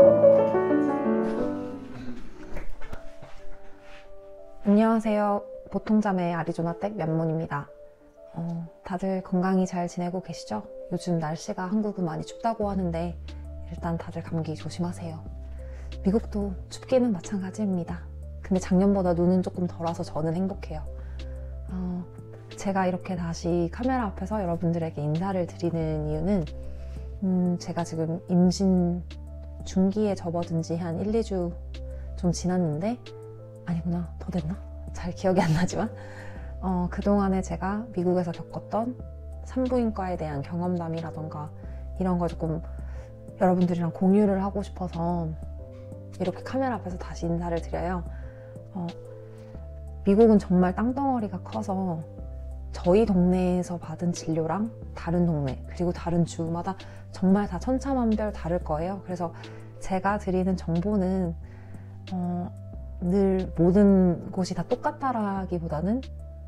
안녕하세요. 보통자매 아리조나댁 면문입니다. 다들 건강히 잘 지내고 계시죠? 요즘 날씨가 한국은 많이 춥다고 하는데 일단 다들 감기 조심하세요. 미국도 춥기는 마찬가지입니다. 근데 작년보다 눈은 조금 덜 와서 저는 행복해요. 제가 이렇게 다시 카메라 앞에서 여러분들에게 인사를 드리는 이유는 제가 지금 임신 중기에 접어든 지 한 1, 2주 좀 지났는데 아니구나, 더 됐나? 잘 기억이 안 나지만 그동안에 제가 미국에서 겪었던 산부인과에 대한 경험담이라던가 이런 걸 조금 여러분들이랑 공유를 하고 싶어서 이렇게 카메라 앞에서 다시 인사를 드려요. 미국은 정말 땅덩어리가 커서 저희 동네에서 받은 진료랑 다른 동네 그리고 다른 주마다 정말 다 천차만별 다를 거예요. 그래서 제가 드리는 정보는 늘 모든 곳이 다 똑같다라기보다는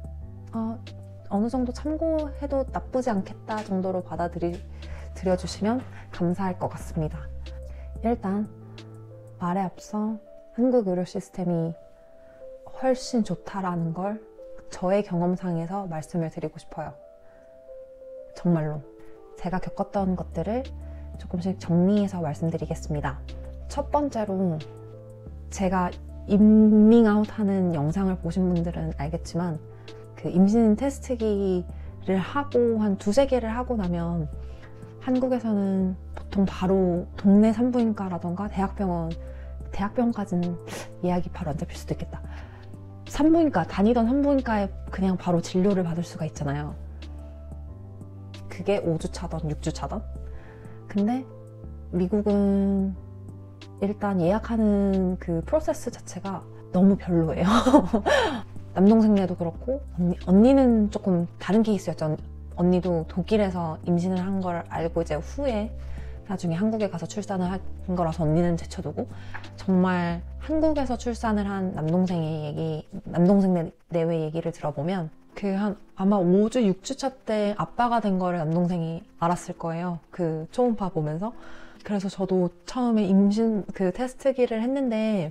어느 정도 참고해도 나쁘지 않겠다 정도로 받아들여주시면 감사할 것 같습니다. 일단 말에 앞서 한국 의료 시스템이 훨씬 좋다라는 걸 저의 경험상에서 말씀을 드리고 싶어요. 정말로 제가 겪었던 것들을 조금씩 정리해서 말씀드리겠습니다. 첫 번째로 제가 임밍아웃 하는 영상을 보신 분들은 알겠지만 그 임신 테스트기를 하고 한 2-3개를 하고 나면 한국에서는 보통 바로 동네 산부인과라던가 대학병원까지는 예약이 바로 안 잡힐 수도 있겠다. 다니던 산부인과에 그냥 바로 진료를 받을 수가 있잖아요. 그게 5주 차던 6주 차던. 근데 미국은 일단 예약하는 그 프로세스 자체가 너무 별로예요. 남동생네도 그렇고 언니는 조금 다른 케이스였죠. 언니도 독일에서 임신을 한 걸 알고 이제 후에 나중에 한국에 가서 출산을 한 거라서 언니는 제쳐두고 정말 한국에서 출산을 한 남동생 내외 얘기를 들어보면 아마 5주, 6주 차 때 아빠가 된 거를 남동생이 알았을 거예요. 그 초음파 보면서. 그래서 저도 처음에 임신 그 테스트기를 했는데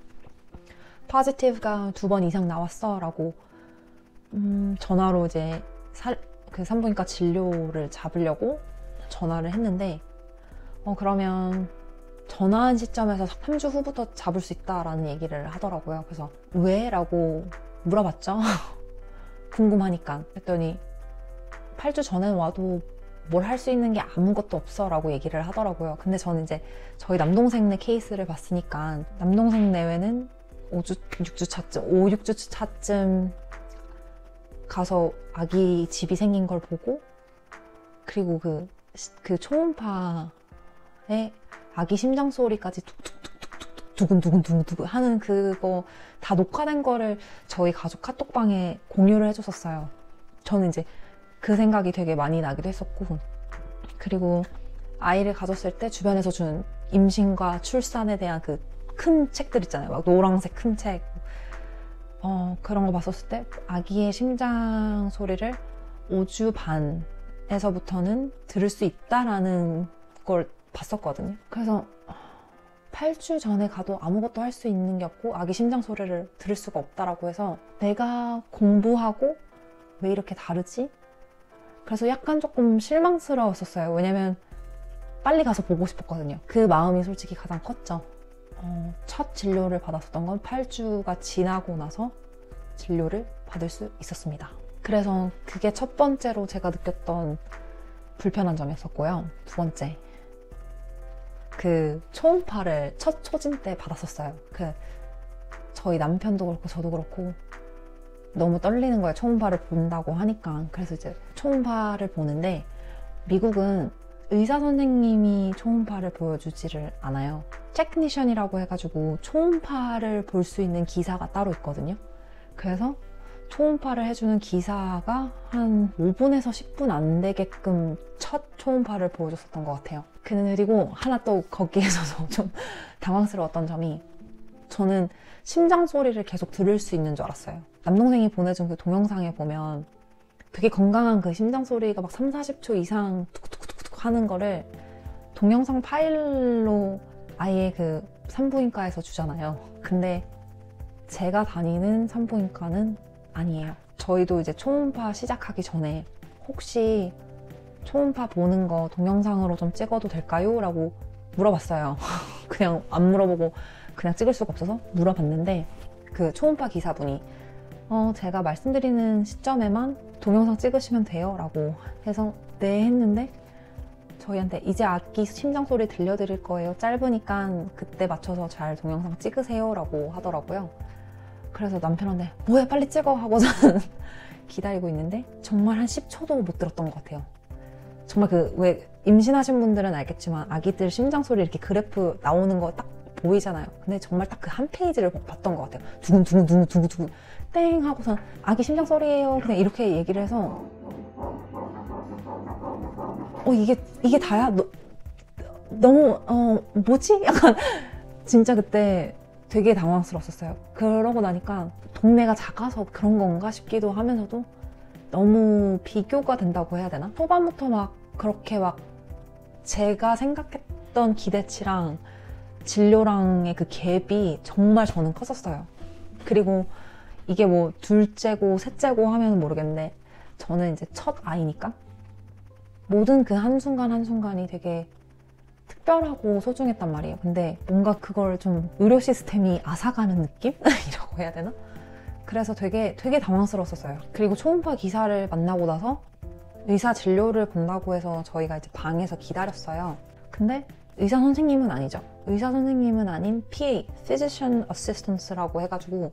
포지티브가 2번 이상 나왔어 라고 전화로 이제 그 산부인과 진료를 잡으려고 전화를 했는데 그러면 전화한 시점에서 3주 후부터 잡을 수 있다라는 얘기를 하더라고요. 그래서 왜? 라고 물어봤죠. 궁금하니까. 그랬더니 8주 전에 와도 뭘 할 수 있는 게 아무것도 없어 라고 얘기를 하더라고요. 근데 저는 이제 저희 남동생네 케이스를 봤으니까 남동생 내외는 6주 차쯤 가서 아기 집이 생긴 걸 보고 그리고 그 초음파에 아기 심장 소리까지 툭툭툭툭 두근두근 하는 그거 다 녹화된 거를 저희 가족 카톡방에 공유를 해줬었어요. 저는 이제 그 생각이 되게 많이 나기도 했었고, 그리고 아이를 가졌을 때 주변에서 준 임신과 출산에 대한 그 큰 책들 있잖아요. 막 노란색 큰 책. 그런 거 봤었을 때 아기의 심장 소리를 5주 반에서부터는 들을 수 있다라는 걸 봤었거든요. 그래서 8주 전에 가도 아무것도 할 수 있는 게 없고 아기 심장 소리를 들을 수가 없다라고 해서 내가 공부하고 왜 이렇게 다르지? 그래서 약간 조금 실망스러웠었어요. 왜냐면 빨리 가서 보고 싶었거든요. 그 마음이 솔직히 가장 컸죠. 첫 진료를 받았었던 건 8주가 지나고 나서 진료를 받을 수 있었습니다. 그래서 그게 첫 번째로 제가 느꼈던 불편한 점이었었고요. 두 번째, 그 초음파를 첫 초진 때 받았었어요. 저희 남편도 그렇고 저도 그렇고 너무 떨리는 거예요. 초음파를 본다고 하니까. 그래서 이제 초음파를 보는데 미국은 의사 선생님이 초음파를 보여주지를 않아요. 테크니션이라고 해가지고 초음파를 볼 수 있는 기사가 따로 있거든요. 그래서 초음파를 해주는 기사가 한 5분에서 10분 안 되게끔 첫 초음파를 보여줬었던 것 같아요. 그리고 하나 또 거기에서도 좀 당황스러웠던 점이, 저는 심장 소리를 계속 들을 수 있는 줄 알았어요. 남동생이 보내준 그 동영상에 보면 되게 건강한 그 심장 소리가 막 3-40초 이상 툭툭툭툭 하는 거를 동영상 파일로 아예 그 산부인과에서 주잖아요. 근데 제가 다니는 산부인과는 아니에요. 저희도 이제 초음파 시작하기 전에 혹시 초음파 보는 거 동영상으로 좀 찍어도 될까요? 라고 물어봤어요. 그냥 안 물어보고 그냥 찍을 수가 없어서 물어봤는데 그 초음파 기사분이 제가 말씀드리는 시점에만 동영상 찍으시면 돼요 라고 해서 네 했는데 저희한테 이제 아기 심장 소리 들려드릴 거예요. 짧으니까 그때 맞춰서 잘 동영상 찍으세요 라고 하더라고요. 그래서 남편한테 뭐해 빨리 찍어 하고 저는 기다리고 있는데 정말 한 10초도 못 들었던 것 같아요. 정말 그 왜 임신하신 분들은 알겠지만 아기들 심장 소리 이렇게 그래프 나오는 거 딱 보이잖아요. 근데 정말 딱 그 한 페이지를 봤던 것 같아요. 두근두근 땡 하고서 아기 심장 소리예요. 그냥 이렇게 얘기를 해서 이게 다야? 너무 뭐지? 약간 진짜 그때 되게 당황스러웠어요. 그러고 나니까 동네가 작아서 그런 건가 싶기도 하면서도 너무 비교가 된다고 해야 되나? 초반부터 막 그렇게 막 제가 생각했던 기대치랑 진료랑의 그 갭이 정말 저는 컸었어요. 그리고 이게 뭐 둘째고 셋째고 하면 모르겠는데 저는 이제 첫 아이니까 모든 그 한순간 한순간이 되게 특별하고 소중했단 말이에요. 근데 뭔가 그걸 좀 의료 시스템이 앗아가는 느낌? 이라고 해야 되나? 그래서 되게 당황스러웠었어요. 그리고 초음파 기사를 만나고 나서 의사 진료를 본다고 해서 저희가 이제 방에서 기다렸어요. 근데 의사 선생님은 아니죠. 의사 선생님은 아닌 PA, Physician Assistance라고 해가지고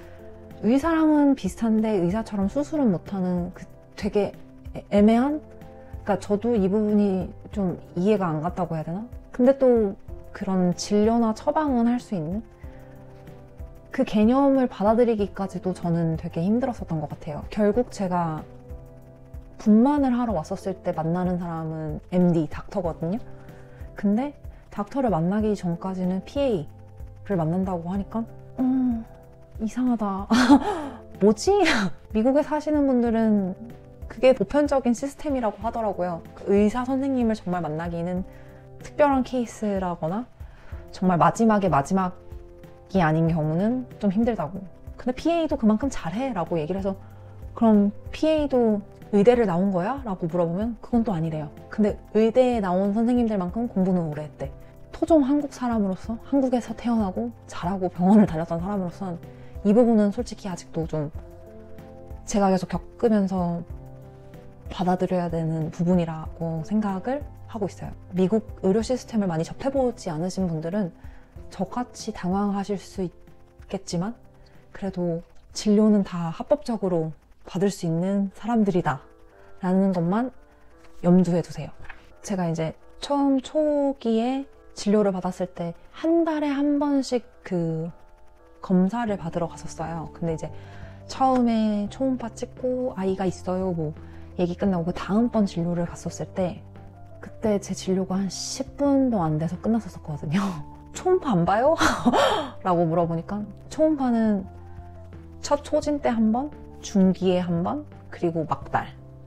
의사랑은 비슷한데 의사처럼 수술은 못하는 그 되게 애매한? 그러니까 저도 이 부분이 좀 이해가 안 갔다고 해야 되나? 근데 또 그런 진료나 처방은 할 수 있는? 그 개념을 받아들이기까지도 저는 되게 힘들었었던 것 같아요. 결국 제가 분만을 하러 왔었을 때 만나는 사람은 MD, 닥터거든요. 근데 닥터를 만나기 전까지는 PA를 만난다고 하니까 이상하다. 뭐지? 미국에 사시는 분들은 그게 보편적인 시스템이라고 하더라고요. 의사 선생님을 정말 만나기는 특별한 케이스라거나 정말 마지막이 아닌 경우는 좀 힘들다고. 근데 PA도 그만큼 잘해 라고 얘기를 해서 그럼 PA도 의대를 나온 거야? 라고 물어보면 그건 또 아니래요. 근데 의대에 나온 선생님들만큼 공부는 오래 했대. 토종 한국 사람으로서 한국에서 태어나고 자라고 병원을 다녔던 사람으로서는 이 부분은 솔직히 아직도 좀 제가 계속 겪으면서 받아들여야 되는 부분이라고 생각을 하고 있어요. 미국 의료 시스템을 많이 접해보지 않으신 분들은 저같이 당황하실 수 있겠지만 그래도 진료는 다 합법적으로 받을 수 있는 사람들이다 라는 것만 염두에 두세요. 제가 이제 처음 초기에 진료를 받았을 때 한 달에 한 번씩 그 검사를 받으러 갔었어요. 근데 이제 처음에 초음파 찍고 아이가 있어요 뭐 얘기 끝나고 그 다음번 진료를 갔었을 때 그때 제 진료가 한 10분도 안 돼서 끝났었거든요. 초음파 안 봐요? 라고 물어보니까 초음파는 첫 초진 때 한 번, 중기에 한 번, 그리고 막달에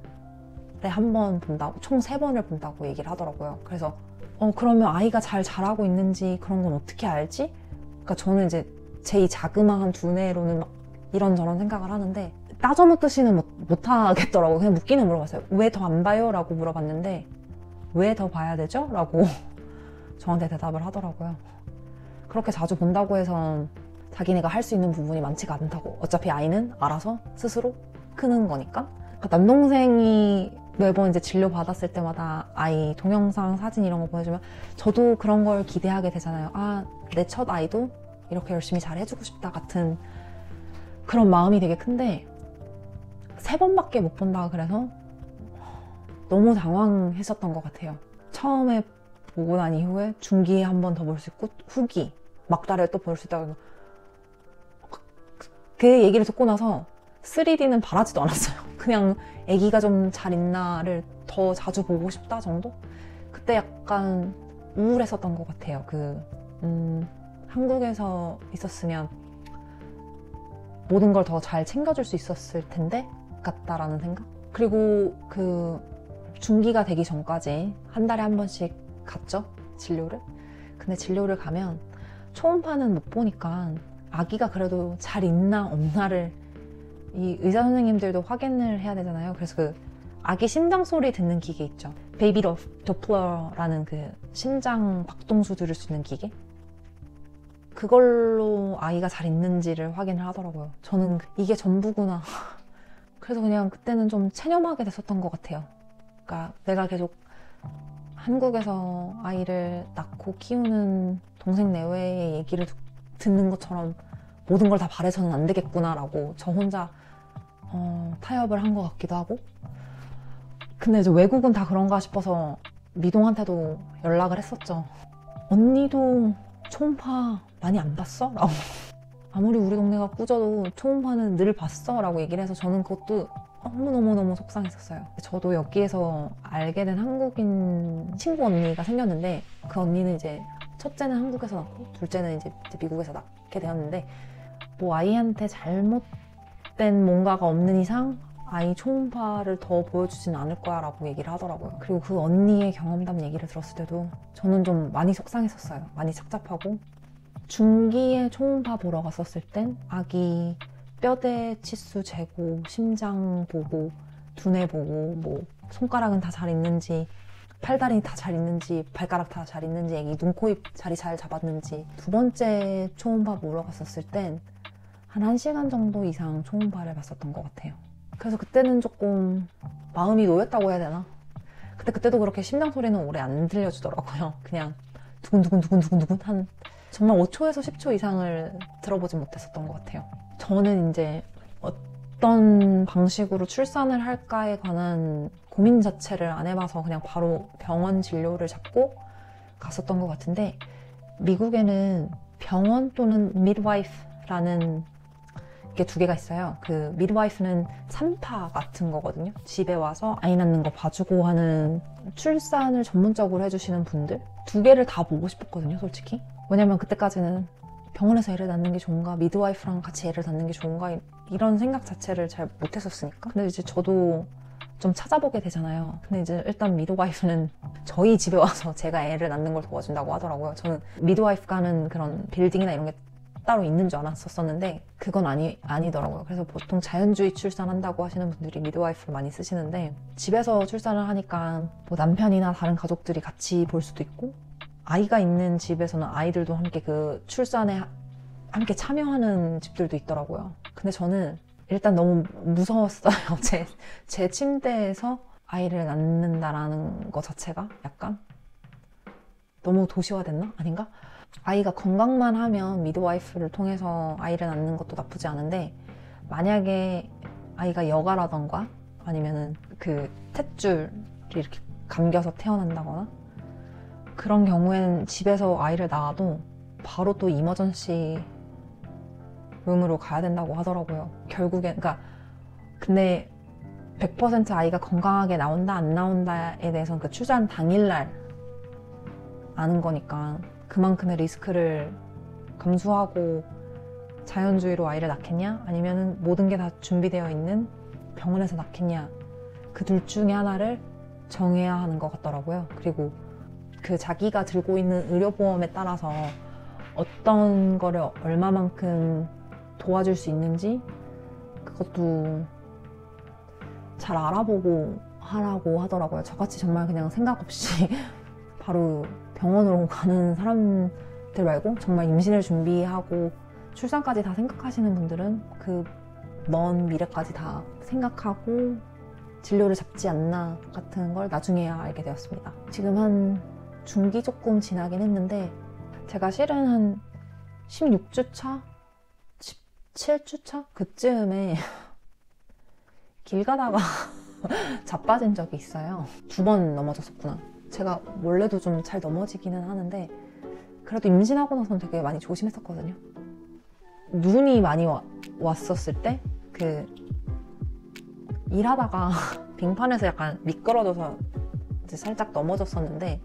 한 번 본다고, 총 3번을 본다고 얘기를 하더라고요. 그래서 그러면 아이가 잘 자라고 있는지 그런 건 어떻게 알지? 그러니까 저는 이제 제 이 자그마한 두뇌로는 막 이런저런 생각을 하는데 따져 묻듯이는 못 하겠더라고요. 그냥 묻기는 물어봤어요. 왜 더 안 봐요? 라고 물어봤는데 왜 더 봐야 되죠? 라고 저한테 대답을 하더라고요. 그렇게 자주 본다고 해서 자기네가 할 수 있는 부분이 많지가 않다고. 어차피 아이는 알아서 스스로 크는 거니까. 그러니까 남동생이 매번 이제 진료 받았을 때마다 아이 동영상, 사진 이런 거 보내주면 저도 그런 걸 기대하게 되잖아요. 아, 내 첫 아이도 이렇게 열심히 잘 해주고 싶다 같은 그런 마음이 되게 큰데 3번밖에 못 본다 그래서 너무 당황했었던 것 같아요. 처음에 보고 난 이후에 중기에 한 번 더 볼 수 있고 후기, 막달에 또 볼 수 있다고 그 얘기를 듣고 나서 3D는 바라지도 않았어요. 그냥 아기가 좀 잘 있나를 더 자주 보고 싶다 정도? 그때 약간 우울했었던 것 같아요. 한국에서 있었으면 모든 걸 더 잘 챙겨줄 수 있었을 텐데 같다라는 생각? 그리고 중기가 되기 전까지 한 달에 한 번씩 갔죠? 진료를? 근데 진료를 가면 초음파는 못 보니까 아기가 그래도 잘 있나 없나를 이 의사 선생님들도 확인을 해야 되잖아요. 그래서 그 아기 심장 소리 듣는 기계 있죠. 베이비 도플러라는 그 심장 박동수 들을 수 있는 기계? 그걸로 아이가 잘 있는지를 확인을 하더라고요. 저는 이게 전부구나. 그래서 그냥 그때는 좀 체념하게 됐었던 것 같아요. 그러니까 내가 계속 한국에서 아이를 낳고 키우는 동생 내외의 얘기를 듣는 것처럼 모든 걸 다 바래서는 안 되겠구나라고 저 혼자 타협을 한 것 같기도 하고. 근데 이제 외국은 다 그런가 싶어서 미동한테도 연락을 했었죠. 언니도 초음파 많이 안 봤어? 라고. 아무리 우리 동네가 꾸져도 초음파는 늘 봤어? 라고 얘기를 해서 저는 그것도 너무너무너무 속상했었어요. 저도 여기에서 알게 된 한국인 친구 언니가 생겼는데 그 언니는 이제 첫째는 한국에서 낳고 둘째는 이제 미국에서 낳게 되었는데 뭐 아이한테 잘못된 뭔가가 없는 이상 아이 초음파를 더 보여주진 않을 거야 라고 얘기를 하더라고요. 그리고 그 언니의 경험담 얘기를 들었을 때도 저는 좀 많이 속상했었어요. 많이 착잡하고. 중기에 초음파 보러 갔었을 땐 아기 뼈대 치수 재고, 심장 보고, 두뇌 보고, 뭐 손가락은 다 잘 있는지, 팔다리 다 잘 있는지, 발가락 다 잘 있는지, 애기 눈, 코, 입 자리 잘 잡았는지. 두 번째 초음파 보러 갔었을 땐 한 1시간 정도 이상 초음파를 봤었던 것 같아요. 그래서 그때는 조금 마음이 놓였다고 해야 되나? 근데 그때도 그렇게 심장 소리는 오래 안 들려주더라고요. 그냥 두근두근두근두근 한 정말 5초에서 10초 이상을 들어보지 못했었던 것 같아요. 저는 이제 어떤 방식으로 출산을 할까에 관한 고민 자체를 안 해봐서 그냥 바로 병원 진료를 잡고 갔었던 것 같은데 미국에는 병원 또는 midwife라는 게 두 개가 있어요. 그 midwife는 산파 같은 거거든요. 집에 와서 아이 낳는 거 봐주고 하는 출산을 전문적으로 해주시는 분들 두 개를 다 보고 싶었거든요, 솔직히. 왜냐면 그때까지는 병원에서 애를 낳는 게 좋은가, 미드와이프랑 같이 애를 낳는 게 좋은가 이런 생각 자체를 잘 못했었으니까. 근데 이제 저도 좀 찾아보게 되잖아요. 근데 이제 일단 미드와이프는 저희 집에 와서 제가 애를 낳는 걸 도와준다고 하더라고요. 저는 미드와이프가 하는 그런 빌딩이나 이런 게 따로 있는 줄 알았었는데 그건 아니더라고요. 그래서 보통 자연주의 출산한다고 하시는 분들이 미드와이프를 많이 쓰시는데 집에서 출산을 하니까 뭐 남편이나 다른 가족들이 같이 볼 수도 있고 아이가 있는 집에서는 아이들도 함께 그 출산에 함께 참여하는 집들도 있더라고요. 근데 저는 일단 너무 무서웠어요. 제 침대에서 아이를 낳는다라는 것 자체가 약간 너무 도시화됐나? 아닌가? 아이가 건강만 하면 미드와이프를 통해서 아이를 낳는 것도 나쁘지 않은데 만약에 아이가 여가라던가 아니면은 그 탯줄이 이렇게 감겨서 태어난다거나 그런 경우에는 집에서 아이를 낳아도 바로 또 이머전시 룸으로 가야 된다고 하더라고요. 결국엔 그러니까 근데 100% 아이가 건강하게 나온다 안 나온다에 대해서는 그 출산 당일날 아는 거니까 그만큼의 리스크를 감수하고 자연주의로 아이를 낳겠냐 아니면 모든 게 다 준비되어 있는 병원에서 낳겠냐 그 둘 중에 하나를 정해야 하는 것 같더라고요. 그리고 그 자기가 들고 있는 의료보험에 따라서 어떤 거를 얼마만큼 도와줄 수 있는지 그것도 잘 알아보고 하라고 하더라고요. 저같이 정말 그냥 생각 없이 바로 병원으로 가는 사람들 말고 정말 임신을 준비하고 출산까지 다 생각하시는 분들은 그 먼 미래까지 다 생각하고 진료를 잡지 않나 같은 걸 나중에야 알게 되었습니다. 지금 한 중기 조금 지나긴 했는데 제가 실은 한 16주 차? 17주 차? 그쯤에 길 가다가 자빠진 적이 있어요. 2번 넘어졌었구나. 제가 원래도 좀 잘 넘어지기는 하는데 그래도 임신하고 나서는 되게 많이 조심했었거든요. 눈이 많이 왔었을 때 그 일하다가 빙판에서 약간 미끄러져서 이제 살짝 넘어졌었는데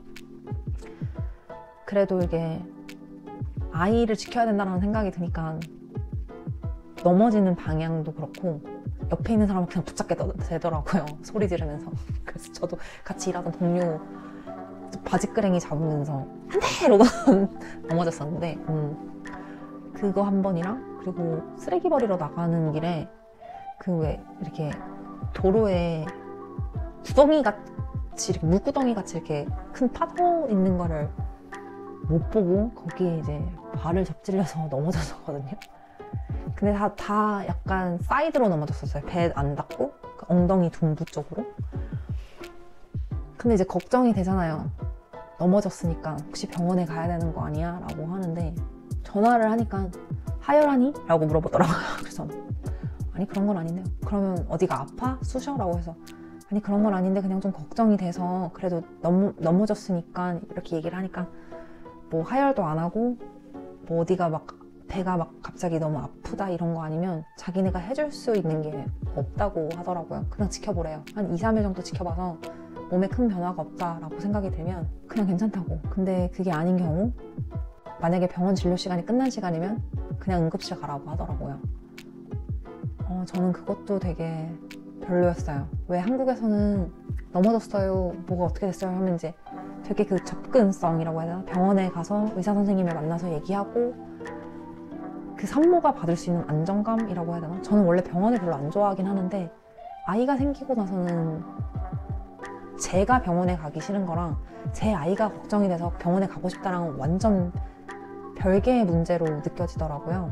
그래도 이게 아이를 지켜야 된다는 생각이 드니까 넘어지는 방향도 그렇고 옆에 있는 사람을 그냥 붙잡게 되더라고요. 소리 지르면서. 그래서 저도 같이 일하던 동료 바지끄랭이 잡으면서 안 돼! 이러고 넘어졌었는데 그거 한 번이랑, 그리고 쓰레기 버리러 나가는 길에 그 왜 이렇게 도로에 구덩이 같이 이렇게 물구덩이 같이 이렇게 큰 파도 있는 거를 못 보고 거기에 이제 발을 접질려서 넘어졌었거든요. 근데 다 약간 사이드로 넘어졌었어요. 배 안 닿고 엉덩이 둔부 쪽으로. 근데 이제 걱정이 되잖아요. 넘어졌으니까 혹시 병원에 가야 되는 거 아니야? 라고 하는데 전화를 하니까 하혈하니? 라고 물어보더라고요. 그래서 아니 그런 건 아닌데요. 그러면 어디가 아파? 쑤셔? 라고 해서 아니 그런 건 아닌데 그냥 좀 걱정이 돼서 그래도 넘어졌으니까 이렇게 얘기를 하니까 뭐 하혈도 안 하고 뭐 어디가 막 배가 막 갑자기 너무 아프다 이런 거 아니면 자기네가 해줄 수 있는 게 없다고 하더라고요. 그냥 지켜보래요. 한 2, 3일 정도 지켜봐서 몸에 큰 변화가 없다라고 생각이 들면 그냥 괜찮다고. 근데 그게 아닌 경우 만약에 병원 진료 시간이 끝난 시간이면 그냥 응급실 가라고 하더라고요. 저는 그것도 되게 별로였어요. 왜 한국에서는 넘어졌어요, 뭐가 어떻게 됐어요 하면 이제 되게 그 접근성이라고 해야 되나? 병원에 가서 의사 선생님을 만나서 얘기하고 그 산모가 받을 수 있는 안정감이라고 해야 되나? 저는 원래 병원을 별로 안 좋아하긴 하는데 아이가 생기고 나서는 제가 병원에 가기 싫은 거랑 제 아이가 걱정이 돼서 병원에 가고 싶다랑 완전 별개의 문제로 느껴지더라고요.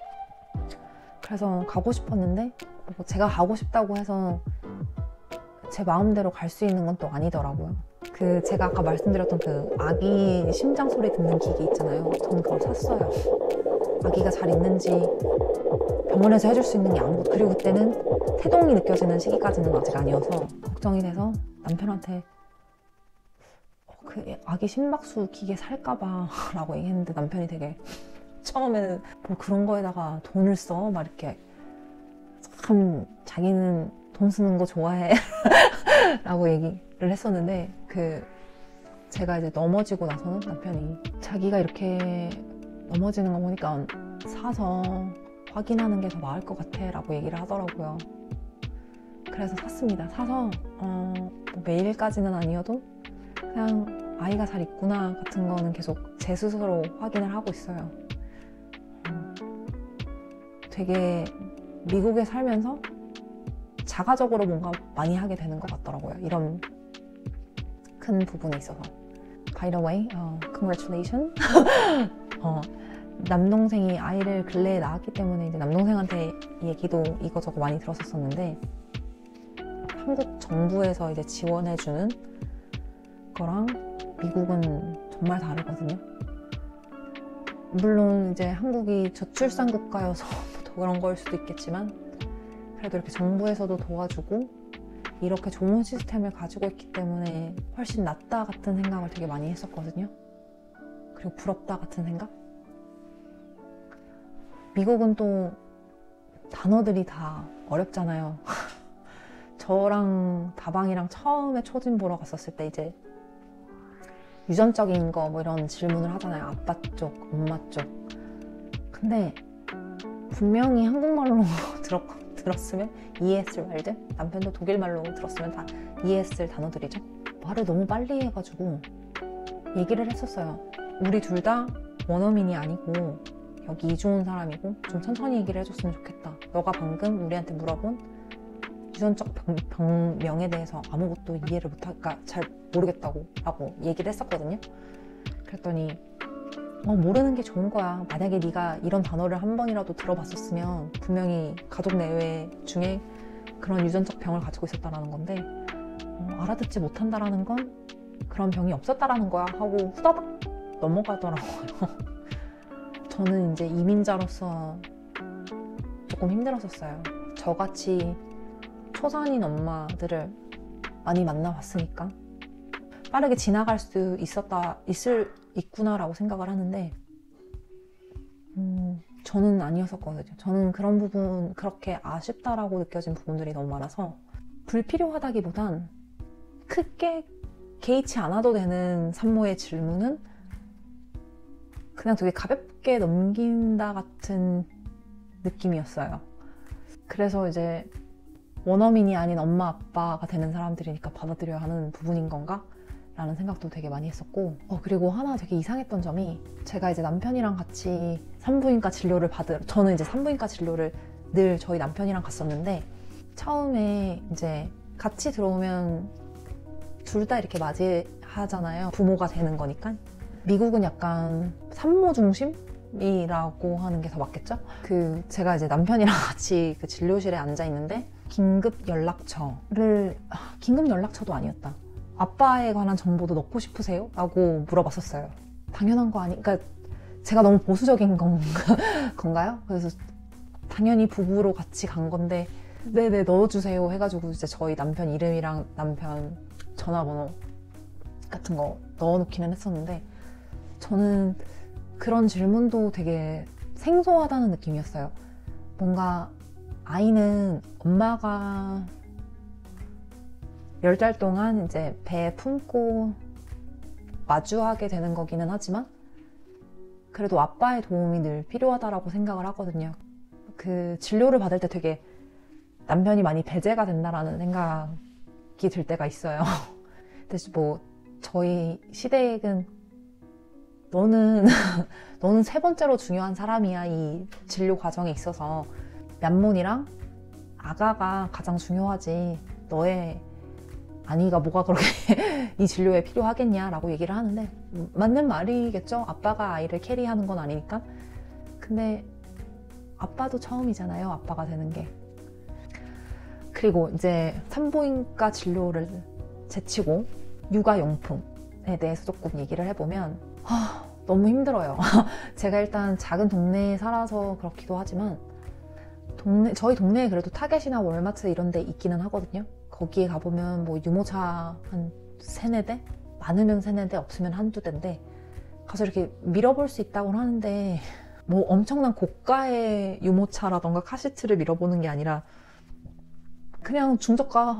그래서 가고 싶었는데 제가 가고 싶다고 해서 제 마음대로 갈 수 있는 건 또 아니더라고요. 그 제가 아까 말씀드렸던 그 아기 심장 소리 듣는 기계 있잖아요. 저는 그걸 샀어요. 아기가 잘 있는지 병원에서 해줄 수 있는 게 아무것도. 그리고 그때는 태동이 느껴지는 시기까지는 아직 아니어서 걱정이 돼서 남편한테 그 아기 심박수 기계 살까봐 라고 얘기했는데 남편이 되게 처음에는 뭐 그런 거에다가 돈을 써? 막 이렇게 참 자기는 돈 쓰는 거 좋아해 라고 얘기를 했었는데 제가 이제 넘어지고 나서는 남편이 자기가 이렇게 넘어지는 거 보니까 사서 확인하는 게 더 나을 것 같아 라고 얘기를 하더라고요. 그래서 샀습니다. 사서 뭐 매일까지는 아니어도 그냥 아이가 잘 있구나 같은 거는 계속 제 스스로 확인을 하고 있어요. 되게 미국에 살면서 자가적으로 뭔가 많이 하게 되는 것 같더라고요. 이런 큰 부분에 있어서. By the way, congratulations. 남동생이 아이를 근래에 낳았기 때문에 이제 남동생한테 얘기도 이거저거 많이 들었었는데 한국 정부에서 이제 지원해주는 거랑 미국은 정말 다르거든요. 물론 이제 한국이 저출산 국가여서 더 그런 걸 수도 있겠지만 그래도 이렇게 정부에서도 도와주고 이렇게 좋은 시스템을 가지고 있기 때문에 훨씬 낫다 같은 생각을 되게 많이 했었거든요. 그리고 부럽다 같은 생각? 미국은 또 단어들이 다 어렵잖아요. 저랑 다방이랑 처음에 초진 보러 갔었을 때 이제 유전적인 거 뭐 이런 질문을 하잖아요. 아빠 쪽, 엄마 쪽. 근데 분명히 한국말로 들었으면 이해했을 말들, 남편도 독일말로 들었으면 다 이해했을 단어들이죠. 말을 너무 빨리 해가지고 얘기를 했었어요. 우리 둘 다 원어민이 아니고 여기 이주 온 사람이고 좀 천천히 얘기를 해줬으면 좋겠다. 너가 방금 우리한테 물어본 유전적 병명에 대해서 아무것도 이해를 못하니까 잘 모르겠다고 라고 얘기를 했었거든요. 그랬더니 모르는 게 좋은 거야. 만약에 네가 이런 단어를 한 번이라도 들어봤었으면 분명히 가족 내외 중에 그런 유전적 병을 가지고 있었다라는 건데 알아듣지 못한다라는 건 그런 병이 없었다라는 거야 하고 후다닥 넘어가더라고요. 저는 이제 이민자로서 조금 힘들었었어요. 저같이 초산인 엄마들을 많이 만나봤으니까 빠르게 지나갈 수 있구나라고 생각을 하는데 저는 아니었었거든요. 저는 그런 부분 그렇게 아쉽다라고 느껴진 부분들이 너무 많아서 불필요하다기보단 크게 개의치 않아도 되는 산모의 질문은 그냥 되게 가볍게 넘긴다 같은 느낌이었어요. 그래서 이제 원어민이 아닌 엄마 아빠가 되는 사람들이니까 받아들여야 하는 부분인 건가? 라는 생각도 되게 많이 했었고, 그리고 하나 되게 이상했던 점이, 제가 이제 남편이랑 같이 산부인과 진료를 저는 이제 산부인과 진료를 늘 저희 남편이랑 갔었는데, 처음에 이제 같이 들어오면 둘 다 이렇게 맞이하잖아요. 부모가 되는 거니까. 미국은 약간 산모 중심이라고 하는 게 더 맞겠죠? 제가 이제 남편이랑 같이 그 진료실에 앉아 있는데, 긴급 연락처도 아니었다. 아빠에 관한 정보도 넣고 싶으세요? 라고 물어봤었어요. 당연한 거 그러니까 제가 너무 보수적인 건가요? 그래서 당연히 부부로 같이 간 건데, 네네 넣어주세요 해가지고 이제 저희 남편 이름이랑 남편 전화번호 같은 거 넣어놓기는 했었는데, 저는 그런 질문도 되게 생소하다는 느낌이었어요. 뭔가 아이는 엄마가 10달 동안 이제 배에 품고 마주하게 되는 거기는 하지만, 그래도 아빠의 도움이 늘 필요하다라고 생각을 하거든요. 그 진료를 받을 때 되게 남편이 많이 배제가 된다라는 생각이 들 때가 있어요. 근데 뭐 저희 시댁은 너는 3번째로 중요한 사람이야, 이 진료 과정에 있어서. 얀몬이랑 아가가 가장 중요하지, 너의 아니가 뭐가 그렇게 이 진료에 필요하겠냐라고 얘기를 하는데, 맞는 말이겠죠. 아빠가 아이를 캐리하는 건 아니니까. 근데 아빠도 처음이잖아요, 아빠가 되는 게. 그리고 이제 산부인과 진료를 제치고 육아용품에 대해서 조금 얘기를 해보면, 너무 힘들어요. 제가 일단 작은 동네에 살아서 그렇기도 하지만, 저희 동네에 그래도 타겟이나 월마트 이런 데 있기는 하거든요. 거기에 가보면 뭐 유모차 한 3-4대? 많으면 3-4대, 없으면 1-2대인데, 가서 이렇게 밀어볼 수 있다고는 하는데, 뭐 엄청난 고가의 유모차라던가 카시트를 밀어보는 게 아니라 그냥 중저가,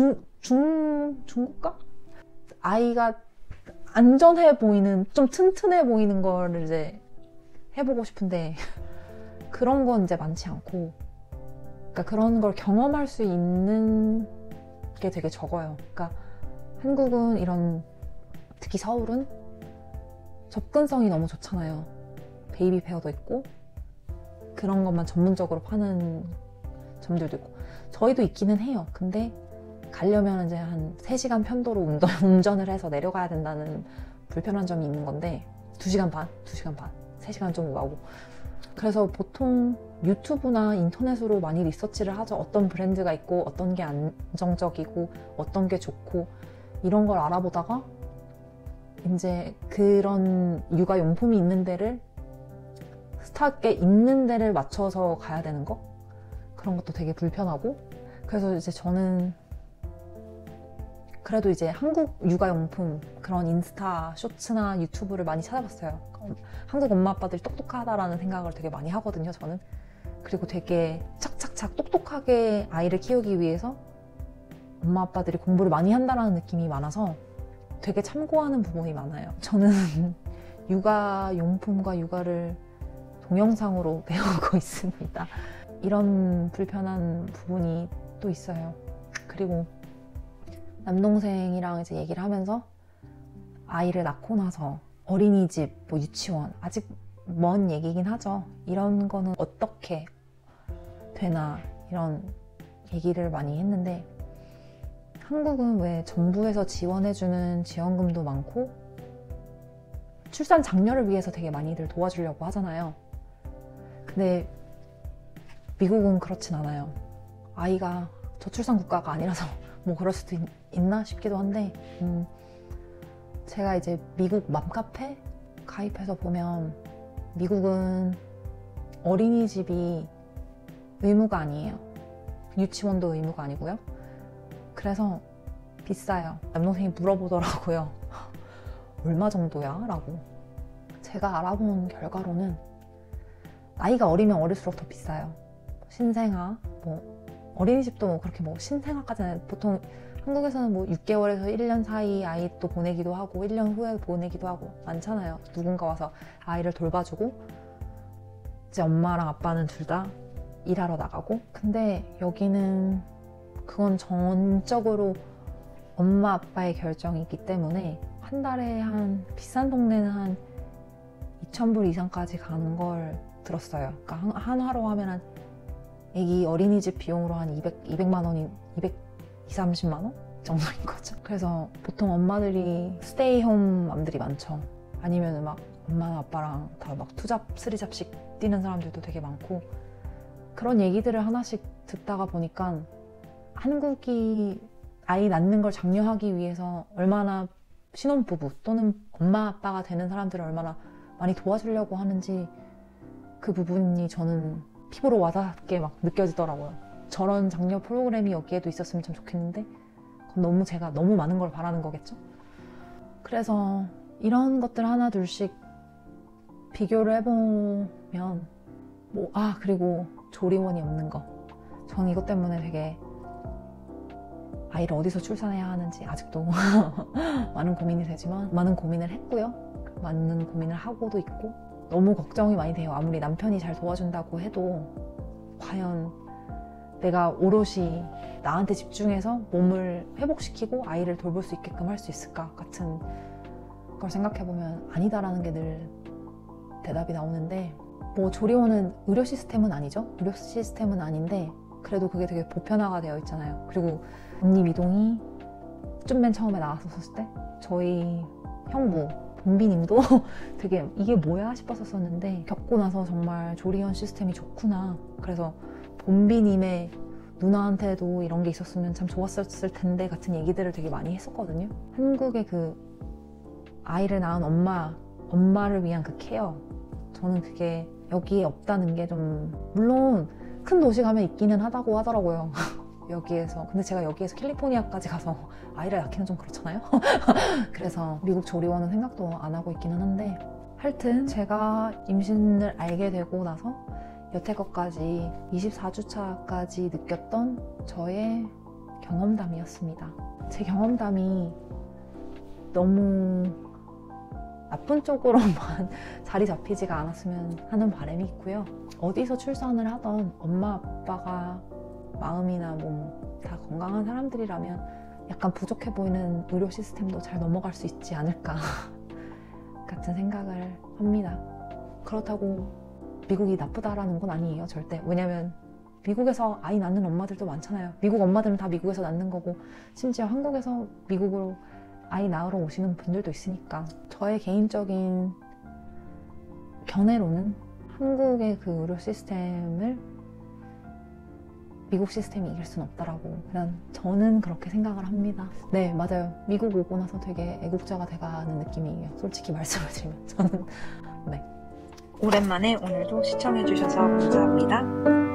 중고가? 아이가 안전해 보이는, 좀 튼튼해 보이는 거를 이제 해보고 싶은데, 그런 건 이제 많지 않고, 그러니까 그런 걸 경험할 수 있는 게 되게 적어요. 그러니까 한국은 특히 서울은 접근성이 너무 좋잖아요. 베이비 페어도 있고, 그런 것만 전문적으로 파는 점들도 있고, 저희도 있기는 해요. 근데 가려면 이제 한 3시간 편도로 운전을 해서 내려가야 된다는 불편한 점이 있는 건데, 2시간 반, 3시간 좀 오가고. 그래서 보통 유튜브나 인터넷으로 많이 리서치를 하죠. 어떤 브랜드가 있고, 어떤 게 안정적이고, 어떤 게 좋고, 이런 걸 알아보다가 이제 그런 육아용품이 있는 데를, 스타게 있는 데를 맞춰서 가야 되는 거? 그런 것도 되게 불편하고. 그래서 이제 저는 그래도 이제 한국 육아용품 그런 인스타 쇼츠나 유튜브를 많이 찾아봤어요. 한국 엄마 아빠들이 똑똑하다라는 생각을 되게 많이 하거든요, 저는. 그리고 되게 착착착 똑똑하게 아이를 키우기 위해서 엄마 아빠들이 공부를 많이 한다라는 느낌이 많아서 되게 참고하는 부분이 많아요. 저는 육아용품과 육아를 동영상으로 배우고 있습니다. 이런 불편한 부분이 또 있어요. 그리고 남동생이랑 이제 얘기를 하면서 아이를 낳고 나서 어린이집, 뭐 유치원, 아직 먼 얘기긴 하죠. 이런 거는 어떻게 되나, 이런 얘기를 많이 했는데, 한국은 왜 정부에서 지원해주는 지원금도 많고 출산 장려를 위해서 되게 많이들 도와주려고 하잖아요. 근데 미국은 그렇진 않아요. 아이가 저출산 국가가 아니라서 뭐 그럴 수도 있나 싶기도 한데, 제가 이제 미국 맘카페 가입해서 보면 미국은 어린이집이 의무가 아니에요. 유치원도 의무가 아니고요. 그래서 비싸요. 남동생이 물어보더라고요. 얼마 정도야? 라고. 제가 알아본 결과로는 나이가 어리면 어릴수록 더 비싸요. 신생아, 뭐 어린이집도 뭐 그렇게 뭐 신생아까지는, 보통 한국에서는 뭐 6개월에서 1년 사이 아이 또 보내기도 하고 1년 후에 보내기도 하고 많잖아요. 누군가 와서 아이를 돌봐주고, 이제 엄마랑 아빠는 둘 다 일하러 나가고. 근데 여기는 그건 전적으로 엄마 아빠의 결정이기 때문에 한 달에 한 비싼 동네는 한 2,000불 이상까지 가는 걸 들었어요. 그러니까 한화로 하면 한 애기 어린이집 비용으로 한 200만 원이 230만 원 정도인 거죠. 그래서 보통 엄마들이 스테이홈 맘들이 많죠. 아니면 막 엄마랑 아빠랑 다 막 투잡, 쓰리잡씩 뛰는 사람들도 되게 많고, 그런 얘기들을 하나씩 듣다가 보니까 한국이 아이 낳는 걸 장려하기 위해서 얼마나 신혼부부 또는 엄마 아빠가 되는 사람들을 얼마나 많이 도와주려고 하는지 그 부분이 저는 피부로 와닿게 막 느껴지더라고요. 저런 장려 프로그램이 여기에도 있었으면 참 좋겠는데 그건 제가 너무 많은 걸 바라는 거겠죠? 그래서 이런 것들 하나 둘씩 비교를 해보면 그리고 조리원이 없는 거. 저는 이것 때문에 되게 아이를 어디서 출산해야 하는지 아직도 많은 고민이 되지만 많은 고민을 했고요. 많은 고민을 하고도 있고 너무 걱정이 많이 돼요. 아무리 남편이 잘 도와준다고 해도 과연 내가 오롯이 나한테 집중해서 몸을 회복시키고 아이를 돌볼 수 있게끔 할 수 있을까 같은 걸 생각해보면 아니다라는 게 늘 대답이 나오는데, 조리원은 의료 시스템은 아니죠. 의료 시스템은 아닌데 그래도 그게 되게 보편화가 되어 있잖아요. 그리고 언니 미동이 좀 맨 처음에 나왔었을 때 저희 형부 본비님도 되게 이게 뭐야 싶었었는데 겪고 나서 정말 조리원 시스템이 좋구나. 그래서 본비님의 누나한테도 이런 게 있었으면 참 좋았을 텐데 같은 얘기들을 되게 많이 했었거든요. 한국의 그 아이를 낳은 엄마를 위한 그 케어, 저는 그게 여기에 없다는 게 좀, 물론 큰 도시 가면 있기는 하다고 하더라고요. 여기에서. 근데 제가 여기에서 캘리포니아까지 가서 아이를 낳기는 좀 그렇잖아요. 그래서 미국 조리원은 생각도 안 하고 있기는 한데, 하여튼 제가 임신을 알게 되고 나서 여태껏까지 24주차까지 느꼈던 저의 경험담이었습니다. 제 경험담이 너무 나쁜 쪽으로만 자리 잡히지가 않았으면 하는 바람이 있고요. 어디서 출산을 하던 엄마 아빠가 마음이나 몸 다 건강한 사람들이라면 약간 부족해 보이는 의료 시스템도 잘 넘어갈 수 있지 않을까 같은 생각을 합니다. 그렇다고 미국이 나쁘다라는 건 아니에요, 절대. 왜냐면 미국에서 아이 낳는 엄마들도 많잖아요. 미국 엄마들은 다 미국에서 낳는 거고 심지어 한국에서 미국으로 아이 낳으러 오시는 분들도 있으니까. 저의 개인적인 견해로는 한국의 그 의료 시스템을 미국 시스템이 이길 수는 없다라고 그냥 저는 그렇게 생각을 합니다. 네, 맞아요. 미국 오고 나서 되게 애국자가 돼가는 느낌이에요. 솔직히 말씀을 드리면 저는. 네. 오랜만에 오늘도 시청해주셔서 감사합니다.